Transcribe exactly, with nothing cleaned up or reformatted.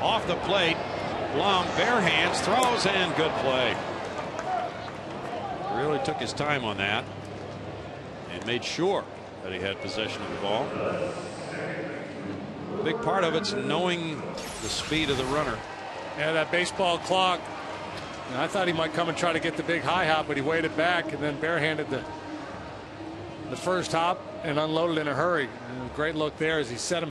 off the plate. Blum, bare hands, throws, and good play. Really took his time on that and made sure that he had possession of the ball. A big part of it's knowing the speed of the runner. Yeah, that baseball clock. And I thought he might come and try to get the big high hop, but he waited back and then barehanded the the first hop and unloaded in a hurry. And a great look there as he set him.